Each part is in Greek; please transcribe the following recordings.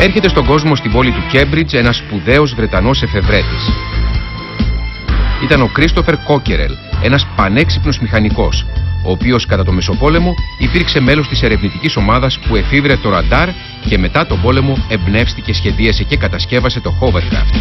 Έρχεται στον κόσμο στην πόλη του Κέμπριτζ ένας σπουδαίος Βρετανός εφευρέτης. Ήταν ο Κρίστοφερ Κόκερελ, ένας πανέξυπνος μηχανικός, ο οποίος κατά το Μεσοπόλεμο υπήρξε μέλος της ερευνητικής ομάδας που εφήβρε το ραντάρ και μετά τον πόλεμο εμπνεύστηκε, σχεδίασε και κατασκεύασε το Hovercraft.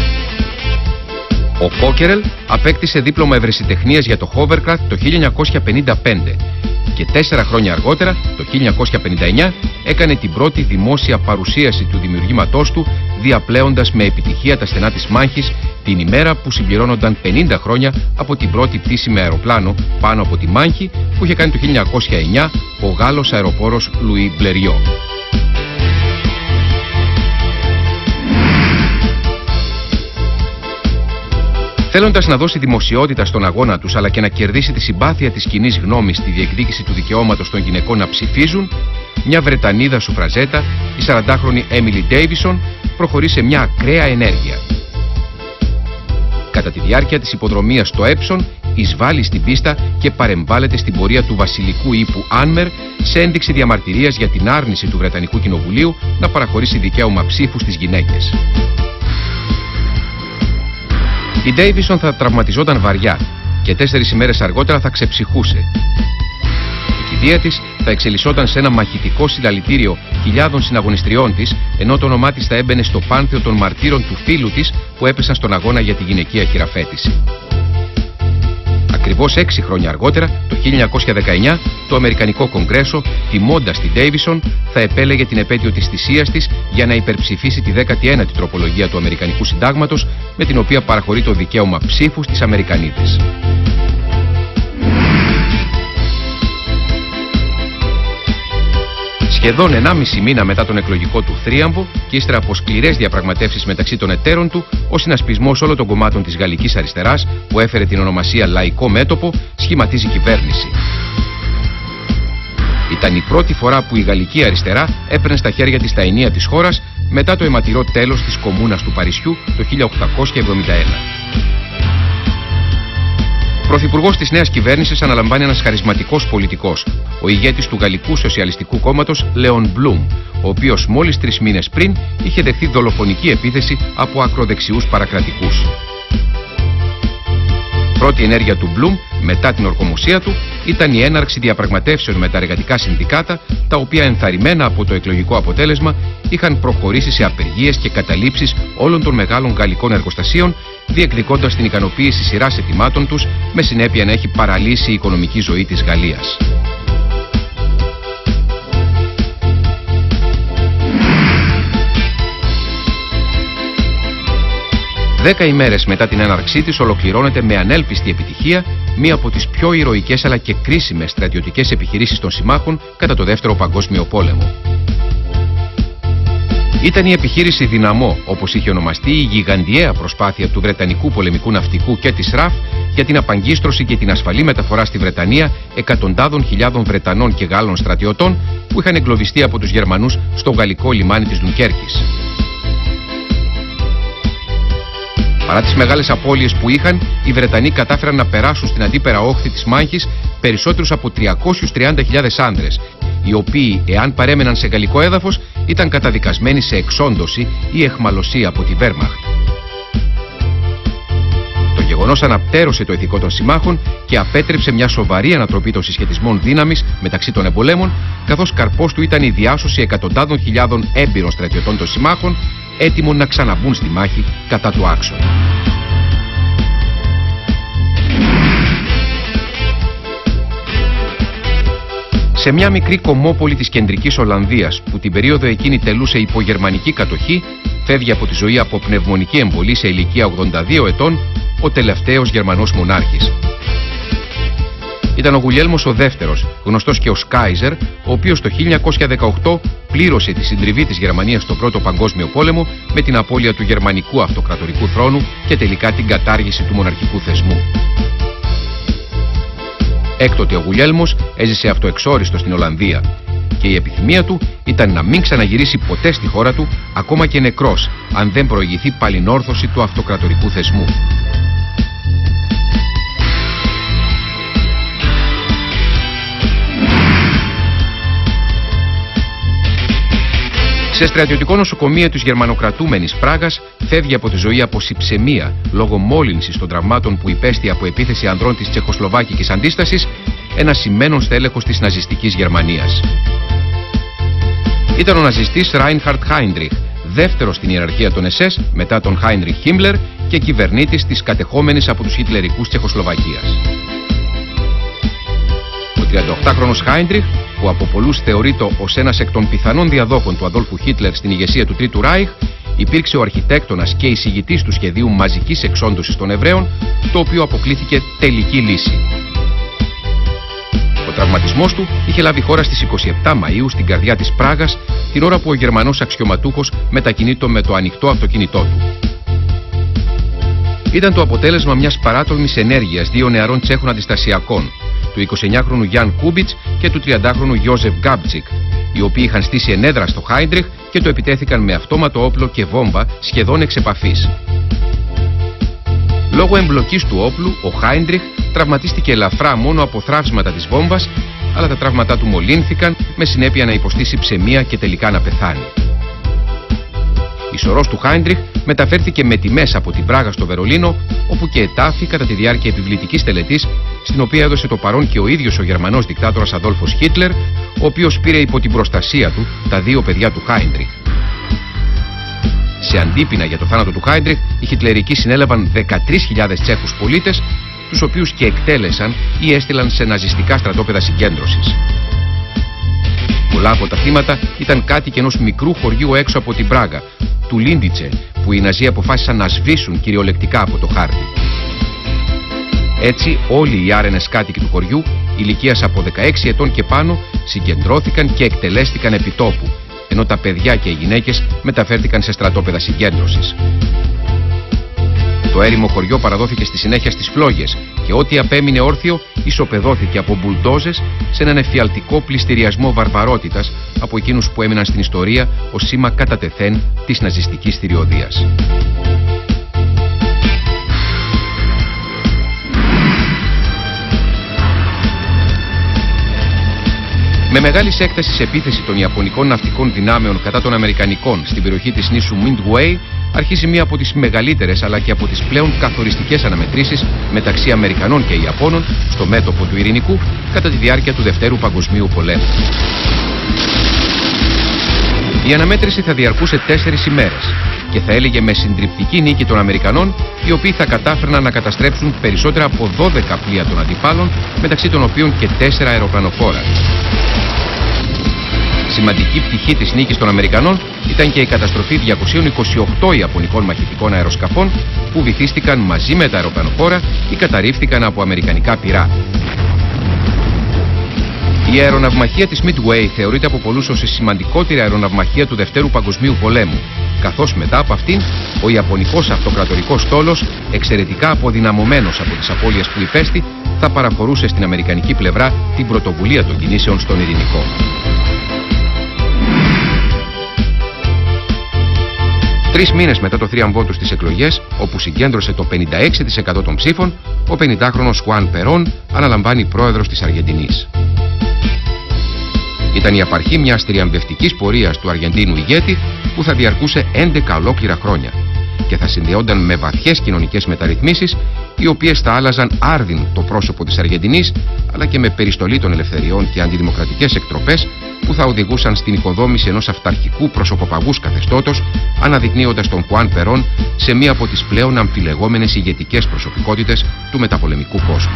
Ο Κόκερελ απέκτησε δίπλωμα ευρεσιτεχνίας για το Hovercraft το 1955 και 4 χρόνια αργότερα, το 1959, έκανε την πρώτη δημόσια παρουσίαση του δημιουργήματός του, διαπλέοντας με επιτυχία τα στενά της μάχης την ημέρα που συμπληρώνονταν 50 χρόνια από την πρώτη πτήση με αεροπλάνο πάνω από τη μάχη που είχε κάνει το 1909 ο Γάλλος αεροπόρος Λουί Μπλεριό. Θέλοντας να δώσει δημοσιότητα στον αγώνα τους αλλά και να κερδίσει τη συμπάθεια της κοινής γνώμης στη διεκδίκηση του δικαιώματος των γυναικών να ψηφίζουν, μια Βρετανίδα σουφραζέτα, η 40χρονη Έμιλι Ντέιβισον, προχωρεί σε μια ακραία ενέργεια. Κατά τη διάρκεια της υποδρομίας στο Έψον, εισβάλλει στην πίστα και παρεμβάλλεται στην πορεία του βασιλικού ύπου Άνμερ σε ένδειξη διαμαρτυρίας για την άρνηση του Βρετανικού Κοινοβουλίου να παραχωρήσει δικαίωμα ψήφου στις γυναίκες. Η Ντέιβισον θα τραυματιζόταν βαριά και 4 ημέρες αργότερα θα ξεψυχούσε. Η κηδεία της θα εξελισσόταν σε ένα μαχητικό συλλαλητήριο χιλιάδων συναγωνιστριών της, ενώ το όνομά της θα έμπαινε στο πάνθεο των μαρτύρων του φίλου της που έπεσαν στον αγώνα για τη γυναικεία χειραφέτηση. Ακριβώς 6 χρόνια αργότερα, το 1919, το Αμερικανικό Κογκρέσο, τιμώντας την Ντέιβισον, θα επέλεγε την επέτειο της θυσίας της για να υπερψηφίσει τη 19η τροπολογία του Αμερικανικού Συντάγματος, με την οποία παραχωρεί το δικαίωμα ψήφου στις Αμερικανίδες. Σχεδόν 1,5 μήνα μετά τον εκλογικό του θρίαμβο και ύστερα από σκληρές διαπραγματεύσεις μεταξύ των εταίρων του, ο συνασπισμός όλων των κομμάτων της γαλλικής αριστεράς, που έφερε την ονομασία Λαϊκό Μέτωπο, σχηματίζει κυβέρνηση. Ήταν η πρώτη φορά που η γαλλική αριστερά έπαιρνε στα χέρια της τα ενία της χώρας μετά το αιματηρό τέλος της Κομμούνας του Παρισιού το 1871. Πρωθυπουργός της νέας κυβέρνησης αναλαμβάνει ένας χαρισματικός πολιτικός, ο ηγέτης του Γαλλικού Σοσιαλιστικού Κόμματος Λέον Μπλουμ, ο οποίος μόλις 3 μήνες πριν είχε δεχθεί δολοφονική επίθεση από ακροδεξιούς παρακρατικούς. Πρώτη ενέργεια του Μπλουμ μετά την ορκομοσία του ήταν η έναρξη διαπραγματεύσεων με τα εργατικά συνδικάτα, τα οποία ενθαρρυμμένα από το εκλογικό αποτέλεσμα είχαν προχωρήσει σε απεργίες και καταλήψεις όλων των μεγάλων γαλλικών εργοστασίων, διεκδικώντας την ικανοποίηση σειράς αιτημάτων τους, με συνέπεια να έχει παραλύσει η οικονομική ζωή της Γαλλίας. Δέκα ημέρες μετά την έναρξή της ολοκληρώνεται με ανέλπιστη επιτυχία μία από τις πιο ηρωικές αλλά και κρίσιμες στρατιωτικές επιχειρήσεις των συμμάχων κατά το Δεύτερο Παγκόσμιο Πόλεμο. Ήταν η επιχείρηση Δυναμό, όπως είχε ονομαστεί η γιγαντιαία προσπάθεια του Βρετανικού πολεμικού ναυτικού και της ΡΑΦ για την απαγκίστρωση και την ασφαλή μεταφορά στη Βρετανία εκατοντάδων χιλιάδων Βρετανών και Γάλλων στρατιωτών που είχαν εγκλωβιστεί από τους Γερμανούς στο γαλλικό λιμάνι της Δουνκέρκης. Παρά τις μεγάλες απώλειες που είχαν, οι Βρετανοί κατάφεραν να περάσουν στην αντίπερα όχθη της μάχης περισσότερους από 330.000 άνδρες, οι οποίοι, εάν παρέμεναν σε γαλλικό έδαφος, ήταν καταδικασμένοι σε εξόντωση ή εχμαλωσία από τη Βέρμαχτ. Το γεγονός αναπτέρωσε το ηθικό των συμμάχων και απέτρεψε μια σοβαρή ανατροπή των συσχετισμών δύναμης μεταξύ των εμπολέμων, καθώς καρπός του ήταν η διάσωση εκατοντάδων χιλιάδων έμπειρων στρατιωτών των συμμάχων, έτοιμων να ξαναμπούν στη μάχη κατά του άξονα. Σε μια μικρή κομμόπολη της κεντρικής Ολλανδίας, που την περίοδο εκείνη τελούσε υπογερμανική κατοχή, φεύγει από τη ζωή από πνευμονική εμβολή σε ηλικία 82 ετών ο τελευταίος Γερμανός μονάρχης. Ήταν ο Γουλιέλμος ο δεύτερος, γνωστός και ως Κάιζερ, ο οποίος το 1918 πλήρωσε τη συντριβή της Γερμανίας στον Πρώτο Παγκόσμιο Πόλεμο με την απώλεια του γερμανικού αυτοκρατορικού θρόνου και τελικά την κατάργηση του μοναρχικού θεσμού. Έκτοτε ο Γουλιέλμος έζησε αυτοεξόριστο στην Ολλανδία και η επιθυμία του ήταν να μην ξαναγυρίσει ποτέ στη χώρα του, ακόμα και νεκρός, αν δεν προηγηθεί παλινόρθωση του αυτοκρατορικού θεσμού. Σε στρατιωτικό νοσοκομείο της γερμανοκρατούμενης Πράγας φεύγει από τη ζωή από συψαιμία λόγω μόλυνσης των τραυμάτων που υπέστη από επίθεση ανδρών της Τσεχοσλοβάκικης Αντίστασης ένα σημαίνον στέλεχος της ναζιστικής Γερμανίας. Ήταν ο ναζιστής Ράινχαρντ Χάιντριχ, δεύτερος στην ιεραρχία των SS μετά τον Χάινριχ Χίμλερ και κυβερνήτης της κατεχόμενης από τους χιτλερικούς Τσεχοσλοβακίας. Ο 38χρονος Χάιντριχ, που από πολλούς θεωρείται ως ένας εκ των πιθανών διαδόχων του Αδόλφου Χίτλερ στην ηγεσία του Τρίτου Ράιχ, υπήρξε ο αρχιτέκτονας και εισηγητής του σχεδίου μαζικής εξόντωσης των Εβραίων, το οποίο αποκλήθηκε τελική λύση. Ο τραυματισμός του είχε λάβει χώρα στις 27 Μαΐου στην καρδιά της Πράγας, την ώρα που ο Γερμανός αξιωματούχος μετακινείτο με το ανοιχτό αυτοκίνητό του. Ήταν το αποτέλεσμα μιας παράτολμης ενέργειας δύο νεαρών Τσέχων αντιστασιακών, του 29χρονου Γιάν Κούμπιτς και του 30χρονου Γιόζεφ Γκάμπτσικ, οι οποίοι είχαν στήσει ενέδρα στο Χάιντριχ και το επιτέθηκαν με αυτόματο όπλο και βόμβα σχεδόν εξ επαφής. Λόγω εμπλοκής του όπλου, ο Χάιντριχ τραυματίστηκε ελαφρά μόνο από θραύσματα της βόμβας, αλλά τα τραύματά του μολύνθηκαν με συνέπεια να υποστεί συψαιμία και τελικά να πεθάνει. Η σωρός του Χάιντριχ μεταφέρθηκε με τιμές από την Πράγα στο Βερολίνο, όπου και ετάφη κατά τη διάρκεια επιβλητικής τελετής, στην οποία έδωσε το παρόν και ο ίδιος ο Γερμανός δικτάτορας Αδόλφος Χίτλερ, ο οποίος πήρε υπό την προστασία του τα δύο παιδιά του Χάιντριχ. Σε αντίπεινα για το θάνατο του Χάιντριχ, οι χιτλερικοί συνέλαβαν 13.000 Τσέχους πολίτες, τους οποίους και εκτέλεσαν ή έστειλαν σε ναζιστικά στρατόπεδα συγκέντρωσης. Πολλά από τα θύματα ήταν κάτοικοι ενός μικρού χωριού έξω από την Πράγα, του Λίντιτσε, που οι Ναζί αποφάσισαν να σβήσουν κυριολεκτικά από το χάρτη. Έτσι, όλοι οι άρενες κάτοικοι του χωριού, ηλικίας από 16 ετών και πάνω, συγκεντρώθηκαν και εκτελέστηκαν επί τόπου, ενώ τα παιδιά και οι γυναίκες μεταφέρθηκαν σε στρατόπεδα συγκέντρωσης. Το έρημο χωριό παραδόθηκε στη συνέχεια στις φλόγες και ό,τι απέμεινε όρθιο ισοπεδώθηκε από μπουλντόζες σε έναν εφιαλτικό πληστηριασμό βαρβαρότητας από εκείνους που έμειναν στην ιστορία ως σήμα κατά τεθέν της ναζιστικής θηριωδίας. Με μεγάλη έκταση επίθεση των Ιαπωνικών ναυτικών δυνάμεων κατά των Αμερικανικών στην περιοχή της νήσου Midway, αρχίζει μία από τις μεγαλύτερες αλλά και από τις πλέον καθοριστικές αναμετρήσεις μεταξύ Αμερικανών και Ιαπώνων στο μέτωπο του Ειρηνικού κατά τη διάρκεια του Δευτέρου Παγκοσμίου Πολέμου. Η αναμέτρηση θα διαρκούσε 4 ημέρες και θα έλεγε με συντριπτική νίκη των Αμερικανών, οι οποίοι θα κατάφερναν να καταστρέψουν περισσότερα από 12 πλοία των αντιπάλων, μεταξύ των οποίων και 4 αεροπλανοφόρα. Σημαντική πτυχή της νίκης των Αμερικανών ήταν και η καταστροφή 228 Ιαπωνικών μαχητικών αεροσκαφών που βυθίστηκαν μαζί με τα αεροπλανοφόρα ή καταρρίφθηκαν από αμερικανικά πυρά. Η αεροναυμαχία της Midway θεωρείται από πολλούς ως η σημαντικότερη αεροναυμαχία του Δευτέρου Παγκοσμίου Πολέμου, καθώς μετά από αυτήν ο Ιαπωνικός αυτοκρατορικός στόλος, εξαιρετικά αποδυναμωμένος από τις απώλειες που υπέστη, θα παραχωρούσε στην αμερικανική πλευρά την πρωτοβουλία των κινήσεων στον Ειρηνικό. Τρεις μήνες μετά το θρίαμβό του στις εκλογές, όπου συγκέντρωσε το 56% των ψήφων, ο 50χρονος Χουάν Περόν αναλαμβάνει πρόεδρος της Αργεντινής. Ήταν η απαρχή μιας τριαμβευτικής πορείας του Αργεντίνου ηγέτη που θα διαρκούσε 11 ολόκληρα χρόνια και θα συνδεόνταν με βαθιές κοινωνικές μεταρρυθμίσεις, οι οποίες θα άλλαζαν άρδιν το πρόσωπο της Αργεντινής, αλλά και με περιστολή των ελευθεριών και αντιδημοκρατικές εκτροπές που θα οδηγούσαν στην οικοδόμηση ενός αυταρχικού προσωποπαγούς καθεστώτος, αναδεικνύοντας τον Χουάν Περόν σε μία από τις πλέον αμφιλεγόμενες ηγετικές προσωπικότητες του μεταπολεμικού κόσμου.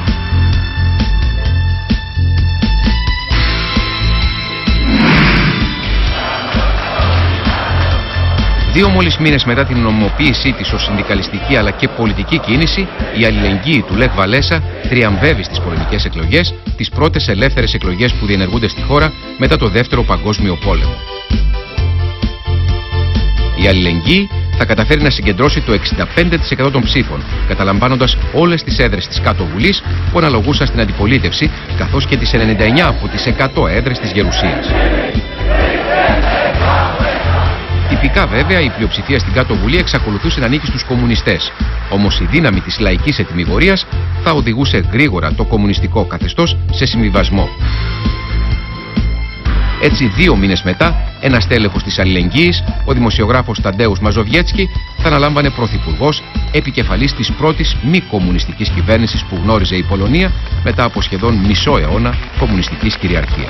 2 μόλις μήνες μετά την νομοποίησή της ως συνδικαλιστική αλλά και πολιτική κίνηση, η αλληλεγγύη του Λεχ Βαλέσα τριαμβεύει στις πολεμικές εκλογές, τις πρώτες ελεύθερες εκλογές που διενεργούνται στη χώρα μετά το Δεύτερο Παγκόσμιο Πόλεμο. Η αλληλεγγύη θα καταφέρει να συγκεντρώσει το 65% των ψήφων, καταλαμβάνοντας όλες τις έδρες της Κάτω Βουλής που αναλογούσαν στην αντιπολίτευση, καθώς και τις 99 από τις 100 έδρες της Γερουσίας. Τυπικά βέβαια η πλειοψηφία στην Κάτω Βουλή εξακολουθούσε να ανήκει στους κομμουνιστές, όμως η δύναμη της λαϊκής ετυμηγορίας θα οδηγούσε γρήγορα το κομμουνιστικό καθεστώς σε συμβιβασμό. Έτσι, 2 μήνες μετά, ένας τέλεχος της αλληλεγγύης, ο δημοσιογράφος Ταντέους Μαζοβιέτσκι, θα αναλάμβανε πρωθυπουργός, επικεφαλής της πρώτης μη κομμουνιστικής κυβέρνησης που γνώριζε η Πολωνία μετά από σχεδόν μισό αιώνα κομμουνιστικής κυριαρχίας.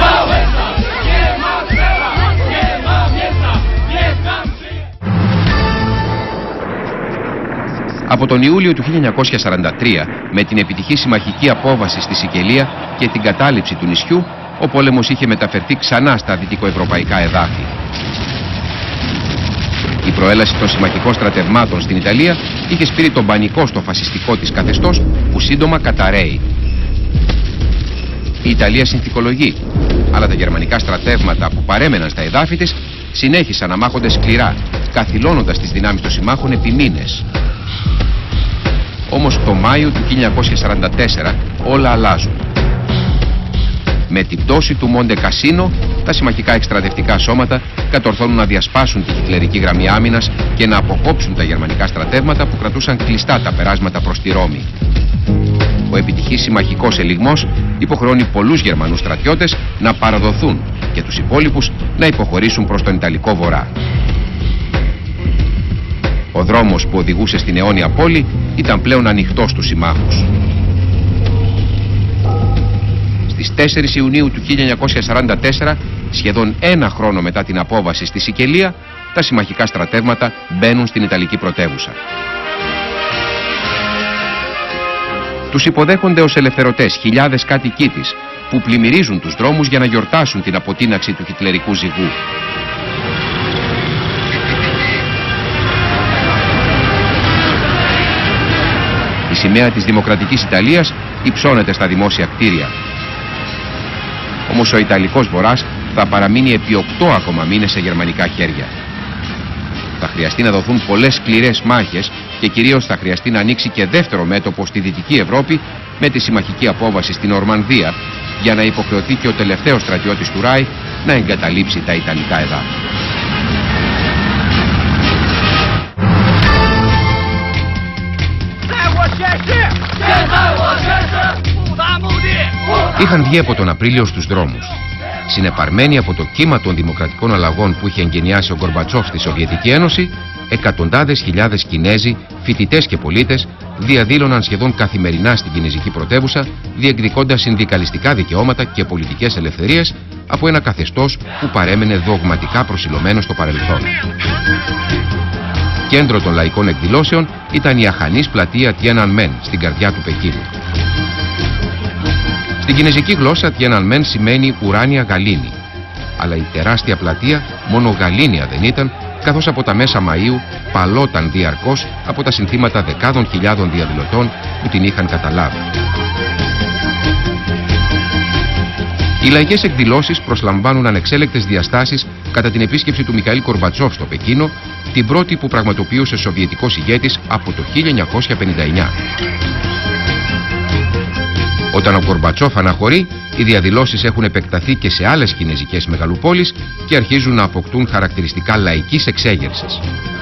Από τον Ιούλιο του 1943, με την επιτυχή συμμαχική απόβαση στη Σικελία και την κατάληψη του νησιού, ο πόλεμος είχε μεταφερθεί ξανά στα δυτικοευρωπαϊκά εδάφη. Η προέλαση των συμμαχικών στρατευμάτων στην Ιταλία είχε σπείρει τον πανικό στο φασιστικό της καθεστώς που σύντομα καταρρέει. Η Ιταλία συνθηκολογεί, αλλά τα γερμανικά στρατεύματα που παρέμεναν στα εδάφη της συνέχισαν να μάχονται σκληρά, καθυλώνοντας τις δυνάμεις των συμμάχων επί μήνες. Όμως το Μάιο του 1944 όλα αλλάζουν. Με την πτώση του Μοντε Κασίνο, τα συμμαχικά εκστρατευτικά σώματα κατορθώνουν να διασπάσουν τη χιτλερική γραμμή άμυνας και να αποκόψουν τα γερμανικά στρατεύματα που κρατούσαν κλειστά τα περάσματα προς τη Ρώμη. Ο επιτυχής συμμαχικός ελιγμός υποχρεώνει πολλούς Γερμανούς στρατιώτες να παραδοθούν και τους υπόλοιπους να υποχωρήσουν προς τον Ιταλικό βορρά. Ο δρόμος που οδηγούσε στην αιώνια πόλη ήταν πλέον ανοιχτός στους συμμάχους. Στις 4 Ιουνίου του 1944, σχεδόν 1 χρόνο μετά την απόβαση στη Σικελία, τα συμμαχικά στρατεύματα μπαίνουν στην Ιταλική πρωτεύουσα. Τους υποδέχονται ως ελευθερωτές χιλιάδες κάτοικοί της, που πλημμυρίζουν τους δρόμους για να γιορτάσουν την αποτείναξη του χιτλερικού ζυγού. Η σημαία της Δημοκρατικής Ιταλίας υψώνεται στα δημόσια κτίρια. Όμως ο Ιταλικός Βορράς θα παραμείνει επί 8 ακόμα μήνες σε γερμανικά χέρια. Θα χρειαστεί να δοθούν πολλές σκληρές μάχες και κυρίως θα χρειαστεί να ανοίξει και δεύτερο μέτωπο στη Δυτική Ευρώπη με τη συμμαχική απόβαση στην Ορμανδία, για να υποχρεωθεί και ο τελευταίος στρατιώτης του Ράι να εγκαταλείψει τα Ιταλικά εδάφη. Είχαν βγει από τον Απρίλιο στους δρόμους. Συνεπαρμένοι από το κύμα των δημοκρατικών αλλαγών που είχε εγκαινιάσει ο Γκορμπατσόφ στη Σοβιετική Ένωση, εκατοντάδες χιλιάδες Κινέζοι, φοιτητές και πολίτες διαδήλωναν σχεδόν καθημερινά στην κινεζική πρωτεύουσα, διεκδικώντας συνδικαλιστικά δικαιώματα και πολιτικές ελευθερίες από ένα καθεστώς που παρέμενε δογματικά προσιλωμένο στο παρελθόν. Κέντρο των λαϊκών εκδηλώσεων ήταν η αχανής πλατεία Tiananmen στην καρδιά του Πεκίνου. Στην κινεζική γλώσσα Tiananmen σημαίνει ουράνια γαλήνη, αλλά η τεράστια πλατεία μόνο γαλήνια δεν ήταν, καθώς από τα μέσα Μαΐου παλόταν διαρκώς από τα συνθήματα δεκάδων χιλιάδων διαδηλωτών που την είχαν καταλάβει. Οι λαϊκές εκδηλώσεις προσλαμβάνουν ανεξέλεκτες διαστάσεις κατά την επίσκεψη του Μιχαήλ Γκορμπατσόφ στο Πεκίνο, την πρώτη που πραγματοποιούσε σοβιετικός ηγέτης από το 1959. Όταν ο Γκορμπατσόφ αναχωρεί, οι διαδηλώσεις έχουν επεκταθεί και σε άλλες κινεζικές μεγαλοπόλεις και αρχίζουν να αποκτούν χαρακτηριστικά λαϊκής εξέγερσης.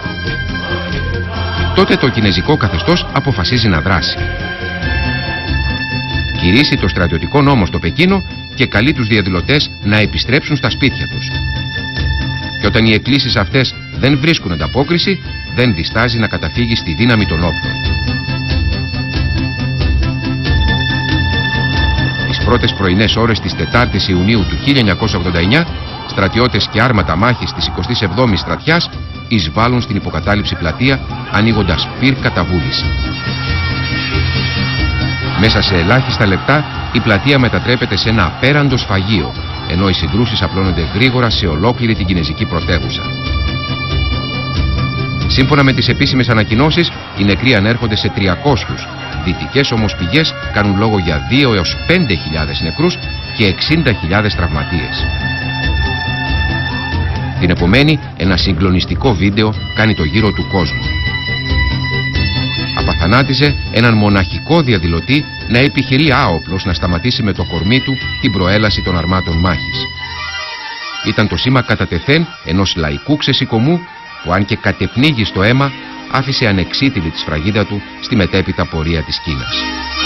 Τότε το κινεζικό καθεστώς αποφασίζει να δράσει. Κηρύσσει το στρατιωτικό νόμο στο Πεκίνο και καλεί τους διαδηλωτές να επιστρέψουν στα σπίτια τους. Και όταν οι εκκλήσεις αυτές δεν βρίσκουν ανταπόκριση, δεν διστάζει να καταφύγει στη δύναμη των όπλων. Τις πρώτες πρωινές ώρες της 4ης Ιουνίου του 1989, στρατιώτες και άρματα μάχης της 27ης στρατιάς εισβάλλουν στην υποκατάληψη πλατεία, ανοίγοντας πυρ κατά βούληση. Μέσα σε ελάχιστα λεπτά η πλατεία μετατρέπεται σε ένα απέραντο σφαγείο, ενώ οι συγκρούσεις απλώνονται γρήγορα σε ολόκληρη την κινεζική πρωτεύουσα. Σύμφωνα με τις επίσημες ανακοινώσεις, οι νεκροί ανέρχονται σε 300, δυτικές όμως πηγές κάνουν λόγο για 2 έως 5.000 νεκρούς και 60.000 τραυματίες. Την επομένη, ένα συγκλονιστικό βίντεο κάνει το γύρο του κόσμου. Απαθανάτιζε έναν μοναχικό διαδηλωτή να επιχειρεί άοπλος να σταματήσει με το κορμί του την προέλαση των αρμάτων μάχης. Ήταν το σήμα κατά τεθέν ενός λαϊκού ξεσηκωμού που, αν και κατεπνίγει στο αίμα, άφησε ανεξίτηλη τη σφραγίδα του στη μετέπειτα πορεία της Κίνας.